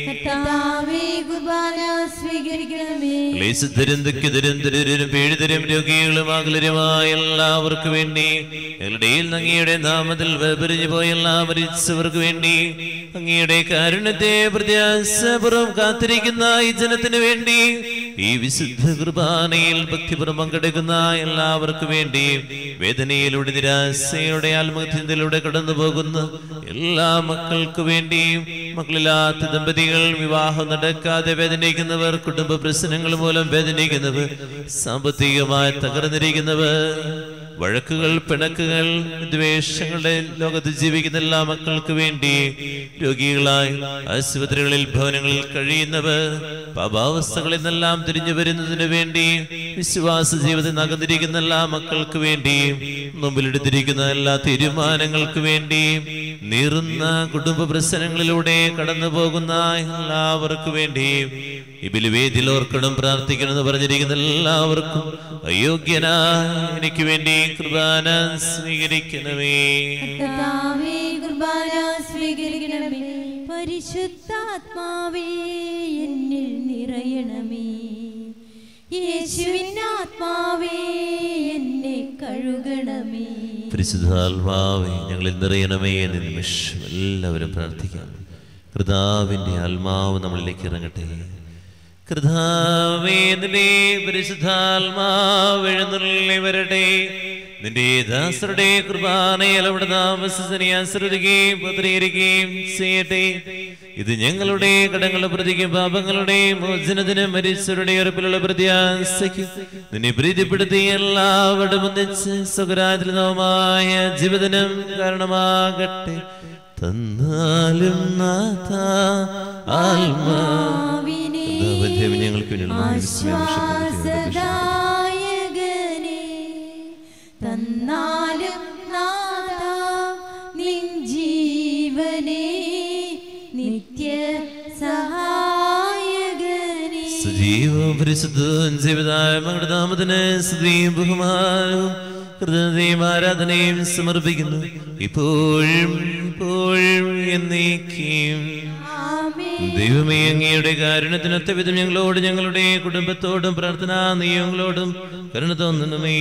ക്ലേശിതരും ദുഃഖിതരും ദരിദ്രരും പീഡിതരും രോഗികളും അകലരുമായ എല്ലാവർക്കും വേണ്ടി, ഞങ്ങളുടെ അങ്ങയുടെ നാമത്തിൽ വേർപിരിഞ്ഞു പോയ എല്ലാ മരിച്ചവർക്ക് വേണ്ടി, അങ്ങയുടെ കാരുണ്യത്തെ പ്രത്യാശപൂർവ്വം കാത്തിരിക്കുന്ന ഈ ജനത്തിന് വേണ്ടി, ഈ വിശുദ്ധ കുർബാനയിൽ ഭക്തിപൂർവ്വം പങ്കെടുക്കുന്ന എല്ലാവർക്കും വേണ്ടി, വേദനയിലൂടെ നിരാശയുടെ ആത്മഹത്യയിലൂടെ കടന്നു പോകുന്ന എല്ലാ മക്കൾക്ക് വേണ്ടിയും, മക്കളില്ലാത്ത ദമ്പതികൾ, വിവാഹം നടക്കാതെ വേദനിക്കുന്നവർ, കുടുംബ പ്രശ്നങ്ങൾ മൂലം വേദനിക്കുന്നവർ, സാമ്പത്തികമായി തകർന്നിരിക്കുന്നവർ, വഴക്കുകൾ, പിണക്കുകൾ, ദ്വേഷങ്ങളുടെ ലോകത്ത് ജീവിക്കുന്ന എല്ലാ മക്കൾക്ക് വേണ്ടി, രോഗികളായി ആശുപത്രികളിൽ, ഭവനങ്ങളിൽ കഴിയുന്നവർ, പാപാവസ്ഥകളിൽ നിന്നെല്ലാം തിരിഞ്ഞു വരുന്നതിന് വേണ്ടി, വിശ്വാസ ജീവിതം നകന്നിരിക്കുന്ന എല്ലാ മക്കൾക്ക് വേണ്ടി, മുമ്പിലെടുത്തിരിക്കുന്ന എല്ലാ തീരുമാനങ്ങൾക്ക് വേണ്ടി, നീറുന്ന കുടുംബ പ്രശ്നങ്ങളിലൂടെ കടന്നു പോകുന്ന എല്ലാവർക്കും വേണ്ടി, ഈ ബലിവേദിയിൽ ഓർക്കണം, പ്രാർത്ഥിക്കണം എന്ന് പറഞ്ഞിരിക്കുന്ന എല്ലാവർക്കും അയോഗ്യനായ എനിക്ക് വേണ്ടി കുർബാന സ്വീകരിക്കണമേ. കുർബാന സ്വീകരിക്കണമേ. പരിശുദ്ധാത്മാവേ എന്നിൽ നിറയണമേ. യേശുവിൻ ആത്മാവേ എന്നെ കഴുകണമേ. പരിശുദ്ധാത്മാവേ ഞങ്ങളിൽ നിറയണമേ എന്ന് നിമിഷം എല്ലാവരും പ്രാർത്ഥിക്കാം. കർത്താവിന്റെ ആത്മാവ് നമ്മളിലേക്ക് ഇറങ്ങട്ടെ. കർത്താവേ, നിന്റെ പരിശുദ്ധാത്മാവ് എഴുന്നള്ളി വരട്ടെ. നിന്റെ ദാസരുടെ കുർബാനയിൽ അവിടെ താമസിക്കുകയും ആശ്രയിക്കുകയും പത്രീകരിക്കുകയും ചെയ്യട്ടെ. ഇത് ഞങ്ങളുടെ കടങ്ങളുടെ പ്രതിക്കും പാപങ്ങളുടെ മോചനത്തിന് മരിച്ചവരുടെ ഉറപ്പിലുള്ള പ്രത്യാശയ്ക്ക് നിന്നെ പ്രീതിപ്പെടുത്തി എല്ലാവരുടെ ഒന്നിച്ച് സ്വകരാജ്യമായ ജീവിതനം കാരണമാകട്ടെ. തന്നാലും നാഥ ആത്മാവിനെ ഞങ്ങൾക്ക് ആശ്വാസദായകനെ തന്നാലും നാഥ നിൻ ജീവനെ നിത്യ സഹായകനെ സജീവവും പരിശുദ്ധവും ജീവിതായ മകളുടെ നാമത്തിന് സ്തുതിയും ബഹുമാനവും ഹൃദയത്തെയും ആരാധനയും സമർപ്പിക്കുന്നു ഇപ്പോഴും ഇപ്പോഴും എന്നേക്കും. ദൈവമേ, അങ്ങയുടെ കാരുണ്യത്തിനൊത്ത വിധം ഞങ്ങളോട് ഞങ്ങളുടെ കുടുംബത്തോടും പ്രാർത്ഥനാ നിയമങ്ങളോടും കരുണ തോന്നണമേ.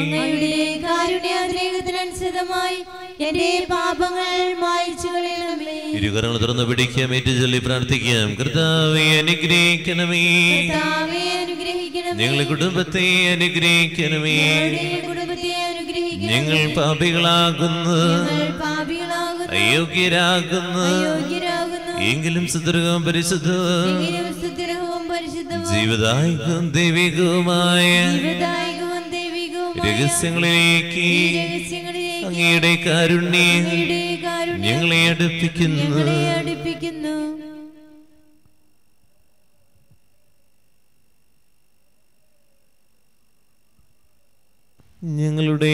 എന്റെ പാപങ്ങൾ മായ്ച്ചു കളയണമേ. ഇരുകരങ്ങൾ തുറന്നു പിടിക്കാം, ഏറ്റുചൊല്ലി പ്രാർത്ഥിക്കാം. കർത്താവേ അനുഗ്രഹിക്കണമേ, ഞങ്ങളുടെ കുടുംബത്തെ അനുഗ്രഹിക്കണമേ. ഞങ്ങൾ പാപികളാകുന്നു, അയോഗ്യരാകുന്നു, എങ്കിലും സുദൃഢവും പരിശുദ്ധവും ജീവദായകവും ദൈവികവുമായ രഹസ്യങ്ങളിലേക്ക് അങ്ങയുടെ കാരുണ്യം ഞങ്ങളെ അടുപ്പിക്കുന്നു. ഞങ്ങളുടെ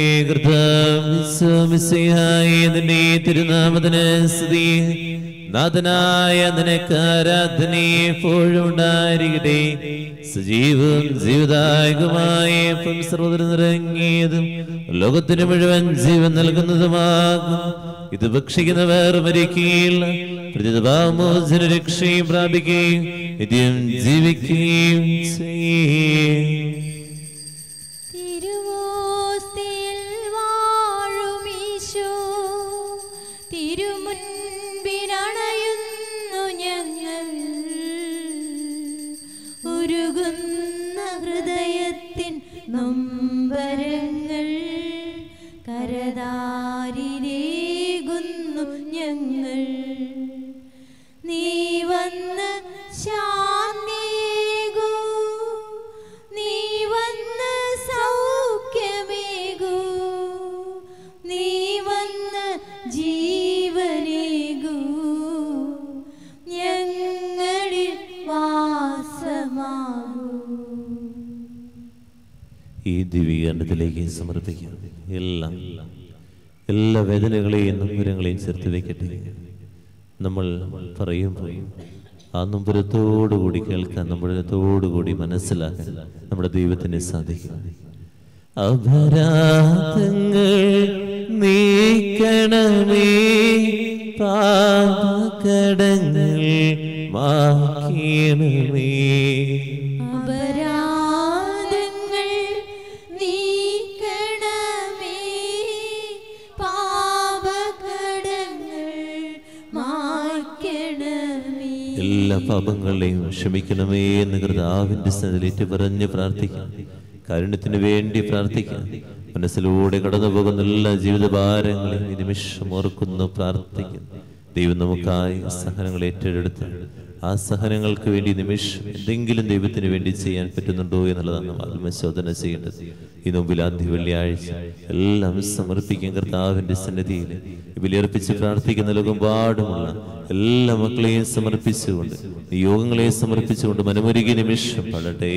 കർത്താവിന്റെ തിരുനാമത്തിന് സ്തുതി. നാഥനായ നിനക്ക് ആരാധന എപ്പോഴും ഉണ്ടായിരിക്കട്ടെ. സജീവവും ജീവദായകമായ സർവ്വതിൽ നിറങ്ങിയതും ലോകത്തിന് മുഴുവൻ ജീവൻ നൽകുന്നതുമാകും. ഇത് ഭക്ഷിക്കുന്നവർ മരിക്കുകയില്ല, പ്രതിഭാമോചന രക്ഷയും പ്രാപിക്കുകയും നിത്യം ജീവിക്കുകയും ചെയ്യും. ഹൃദയത്തിൻ നൊമ്പരങ്ങൾ കരതാരിരേകുന്നു ഞങ്ങൾ. നീ വന്ന് ശാന്തിയേകൂ, നീ വന്ന് സൗഖ്യമേകൂ, നീ വന്ന് ജീവനേകൂ, ഞങ്ങളിൽ വാസമാകൂ. ഈ ദിവ്യകാരണത്തിലേക്ക് സമർപ്പിക്കാം. എല്ലാം എല്ലാ വേദനകളെയും നൊമ്പരങ്ങളെയും ചേർത്ത് വയ്ക്കട്ടെ. നമ്മൾ പറയുമ്പോൾ ആ നൊമ്പരത്തോടുകൂടി കേൾക്കാൻ, നൊമ്പരത്തോടുകൂടി മനസ്സിലാക്കാൻ നമ്മുടെ ദൈവത്തിന് സാധിക്കും. അപരാധങ്ങൾ നീക്കണമേ, പാപകടങ്ങൾ മാക്കണമേ. എല്ലാ പാപങ്ങളെയും ക്ഷമിക്കണമേ എന്ന് കർത്താവിന്റെ സന്നിധിയിൽ പറഞ്ഞ് പ്രാർത്ഥിക്കാം. കാരുണ്യത്തിന് വേണ്ടി പ്രാർത്ഥിക്കാം. മനസ്സിലൂടെ കടന്നു പോകുന്ന എല്ലാ ജീവിതഭാരങ്ങളെയും ഈ നിമിഷം ഓർക്കുന്നു, പ്രാർത്ഥിക്കുന്നു. ദൈവം നമുക്കായി സഹനങ്ങൾ ഏറ്റെടുത്ത് ആ സഹനങ്ങൾക്ക് വേണ്ടി നിമിഷം എന്തെങ്കിലും ദൈവത്തിന് വേണ്ടി ചെയ്യാൻ പറ്റുന്നുണ്ടോ എന്നുള്ളതാണ് നാം ആത്മശോധന ചെയ്യേണ്ടത്. ഈ മുമ്പിൽ ആദ്യ വെള്ളിയാഴ്ച എല്ലാം സമർപ്പിക്കും കർത്താവിന്റെ സന്നിധിയിൽ. ബലിയർപ്പിച്ച് പ്രാർത്ഥിക്കുന്ന ലോകമ്പാടുമുള്ള എല്ലാ മക്കളെയും സമർപ്പിച്ചുകൊണ്ട്, നിയോഗങ്ങളെ സമർപ്പിച്ചുകൊണ്ട് മനമൊരുകിയ നിമിഷം പാടട്ടെ.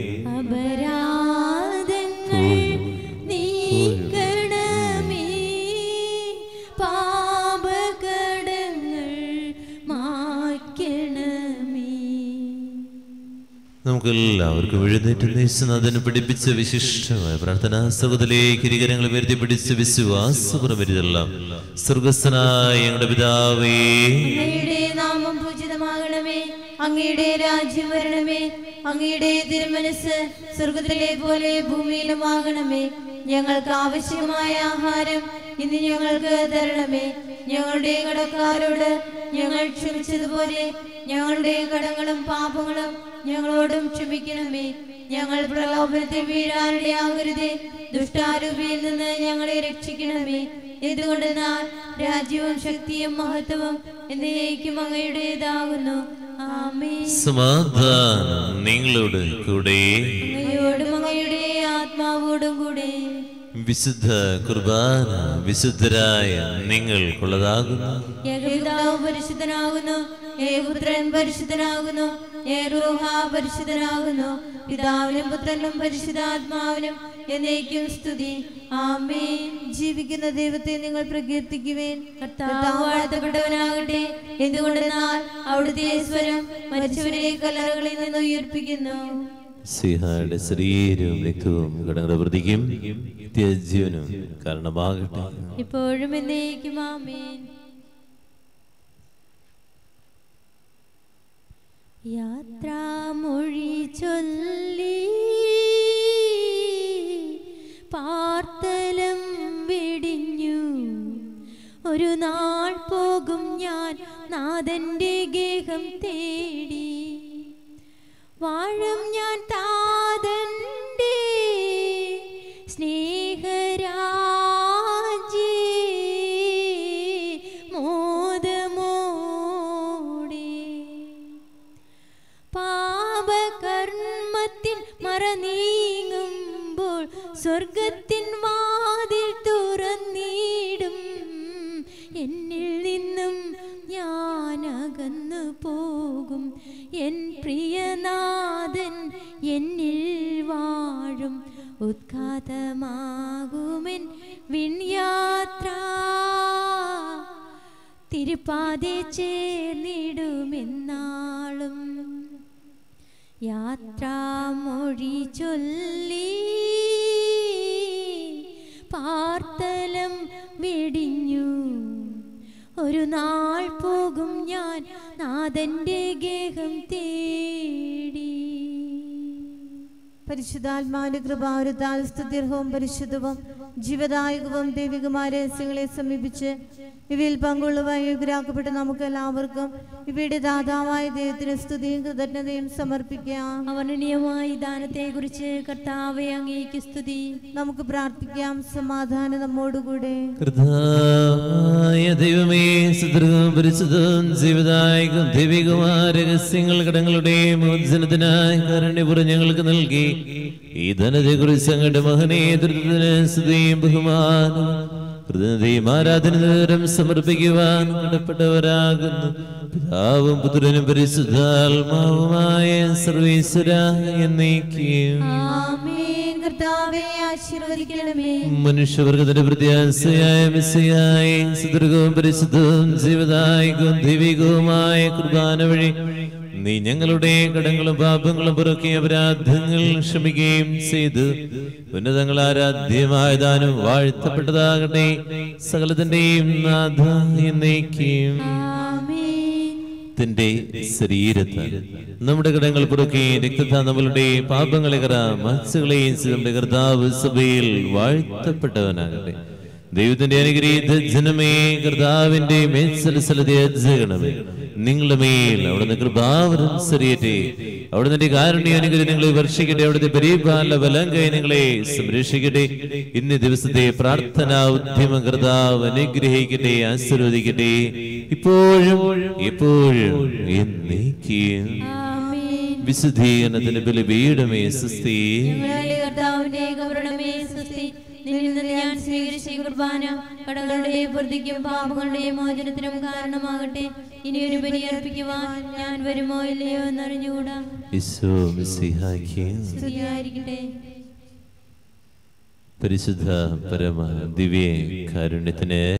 നമുക്ക് എല്ലാവർക്കും എഴുന്നേറ്റ് യേശുനാഥൻ പഠിപ്പിച്ച വിശിഷ്ടമായ പ്രാർത്ഥനാ സഹോദരത്തിലേക്ക് ഇരുകരങ്ങൾ ഉയർത്തി പിടിച്ച് വിശ്വാസപുറമെല്ലാം. സ്വർഗസ്ഥനായ ഞങ്ങളുടെ പിതാവേ, അങ്ങയുടെ നാമം പൂജിതമാകണമേ, അങ്ങയുടെ രാജ്യം വരണമേ, അങ്ങയുടെ തിരുമനസ് സ്വർഗത്തിലെ പോലെ ഭൂമിയിലുമാകണമേ. ഞങ്ങൾക്ക് ആവശ്യമായ ആഹാരം ഇന്ന് ഞങ്ങൾക്ക് തരണമേ. ഞങ്ങളുടെ കടക്കാരോട് ഞങ്ങൾ ക്ഷമിച്ചതുപോലെ ഞങ്ങളുടെ കടങ്ങളും പാപങ്ങളും ഞങ്ങളോടും ക്ഷമിക്കണമേ. ഞങ്ങൾ പ്രലോഭനത്തിൽ വീഴാനിടയാകരുതേ, ദുഷ്ടാരൂപിയിൽ നിന്ന് ഞങ്ങളെ രക്ഷിക്കണമേ. എന്തുകൊണ്ടെന്നാൽ രാജ്യവും ശക്തിയും മഹത്വവും എന്നേക്കും അങ്ങയുടേതാകുന്നു. ആമേൻ. സമാധാനം നിങ്ങളോട് കൂടെ, അങ്ങയോടും അങ്ങയുടെ ആത്മാവോടും കൂടെ. വിശുദ്ധ കുർബാന വിശുദ്ധരായ നിങ്ങൾക്കുള്ളതാകുന്നു. ഏകപിതാവ് പരിശുദ്ധനാകുന്നു, ഏകപുത്രൻ പരിശുദ്ധനാകുന്നു, ഏകരൂഹ പരിശുദ്ധനാകുന്നു. പിതാവിനും പുത്രനും പരിശുദ്ധാത്മാവിനും എന്നേക്കും സ്തുതി. ആമേൻ. ജീവിക്കുന്ന ദൈവത്തെ നിങ്ങൾ പ്രകീർത്തിക്കുവേൻ. കർത്താവ് വാഴ്ത്തപ്പെട്ടവനാകട്ടെ. എന്തുകൊണ്ടെന്നാൽ അവിടുത്തെ സ്വരം മരിച്ചവരെ കല്ലറകളിൽ നിന്ന് ഉയർപ്പിക്കുന്നു. സിഹായുടെ ശരീരവും രക്തവും കടങ്ങളുടെ പ്രതിക്കും നിത്യജീവനും കാരണമാകട്ടെ. ഇപ്പോഴും എന്നേക്കും ആമേൻ. യാത്രാമൊഴി ചൊല്ലി പാർത്തലം വെടിഞ്ഞു, ഒരു നാൾ പോകും ഞാൻ നാഥന്റെ ഗേഹം തേടി. വാഴും ഞാൻ താതന്റെ സ്നേഹരാജ്യേ മോദമോടെ. പാപകർമ്മത്തിൻ മറ നീങ്ങുമ്പോൾ സ്വർഗത്തിൻ വാതിൽ തുറന്നിടും. എന്നിൽ നിന്നും ഞാൻ അകന്നു പോകും, എൻ പ്രിയനാഥൻ എന്നിൽ വാഴും. ഉദ്ഘാതമാകുമെൻ വിൺയാത്ര, തിരുപ്പാതെ ചേർന്നിടുമെന്നാളും. യാത്രാമൊഴി ചൊല്ലി പാർത്തലം വെടിഞ്ഞു, ഒരു നാൾ പോകും ഞാൻ നാഥന്റെ ഗേഹം തേടി. പരിശുദ്ധാത്മാവിന്റെ കൃപാവരത്താൽ സ്തുത്യർഹവും പരിശുദ്ധവും ജീവദായകവും ദൈവികമായ രഹസ്യങ്ങളെ സമീപിച്ച് ഇവയിൽ പങ്കുള്ളവായി യോഗ്യരാക്കപ്പെട്ട് നമുക്ക് എല്ലാവർക്കും ഇവയുടെ ദാതാവായ ദൈവത്തിന് സ്തുതിയും കൃതജ്ഞതയും സമർപ്പിക്കാം. അവർണ്ണീയമായ ദാനത്തെ കുറിച്ച് കർത്താവേ അങ്ങേക്ക് സ്തുതി. നമുക്ക് പ്രാർത്ഥിക്കാം. സമാധാനം നമ്മോടുകൂടെ. കർത്താവായ ദൈവമേ, സുദൃഢവും പരിശുദ്ധവും ജീവദായകവും ദൈവികമായ രഹസ്യങ്ങൾ കടങ്ങളുടെ മോചനത്തിനായി കാരുണ്യപൂർവ്വം ഞങ്ങൾക്ക് നൽകി. ഈ ധനത്തെ കുറിച്ച് അങ്ങയുടെ മഹനീയതൃത്വത്തിന് സ്തുതിയും ബഹുമാനം കൃതജ്ഞതയും ആരാധനയും സമർപ്പിക്കുവാൻ കടപ്പെട്ടവരാകുന്നു. പിതാവും പുത്രനും പരിശുദ്ധാത്മാവുമായ സർവീശ്വര എന്നേക്കും ആമേൻ. കർത്താവേ ആശീർവദിക്കണമേ. മനുഷ്യവർഗത്തിന്റെ പ്രത്യാശയായ മെസ്സിയായ സുദൃഢവും പരിശുദ്ധവും ജീവദായകവും ദൈവികവുമായ കുർബാന വഴി നീ ഞങ്ങളുടെ കടങ്ങളും പാപങ്ങളും പുറക്കി അപരാധങ്ങൾ ക്ഷമിക്കുകയും ചെയ്ത് ഉന്നതങ്ങൾ ആരാധ്യമായ ദാനം വാഴ്ത്തപ്പെട്ടതാകട്ടെ. സകലത്തിന്റെയും നാഥ എന്നേക്കും തന്റെ ശരീരത്താൽ നമ്മുടെ കടങ്ങൾ പുറക്കി രക്തത്താൽ നമ്മളുടെ പാപങ്ങളെ കറ മത്സ്യങ്ങളെയും നമ്മുടെ കർത്താവ് സഭയിൽ വാഴ്ത്തപ്പെട്ടവനാകട്ടെ. ദൈവത്തിന്റെ അനുഗ്രഹീത ജനമേ, കർത്താവിന്റെ മേൽസലസലതയണമേ. നിങ്ങളുടെ മേൽ അവിടുന്ന് കൃപാവരം സരിയട്ടെ. അവിടുന്ന് കാരുണ്യ അനുഗ്രഹം നിങ്ങളെ വർഷിക്കട്ടെ. അവിടുത്തെ പരിപാലന ബലം കൈ നിങ്ങളെ സംരക്ഷിക്കട്ടെ. ഇന്ന് ദിവസത്തെ പ്രാർത്ഥനാ ഉദ്യമം കർത്താവ് അനുഗ്രഹിക്കട്ടെ, ആശീർവദിക്കട്ടെ, ഇപ്പോഴും എപ്പോഴും എന്നേക്കും. വിശുദ്ധീകരണത്തിന് ബലിപീഠമേ സ്വസ്തി. കർത്താവിന്റെ ഗൗരവമേ സ്വസ്തി. നിന്നിൽ നിന്ന് ഞാൻ സ്വീകരിച്ച ഈ കുർബാന കടകളുടെ പൂർത്തിക്കും പാപങ്ങളുടെ മോചനത്തിനും കാരണമാകട്ടെ. ഇനി ഒരു ബലി അർപ്പിക്കുവാൻ ഞാൻ വരുമോ ഇല്ലയോ എന്നറിഞ്ഞുകൂടാ. സ്തുതിയായിരിക്കട്ടെ. പരിശുദ്ധ പരമ ദിവ്യ കാരുണ്യത്തിന്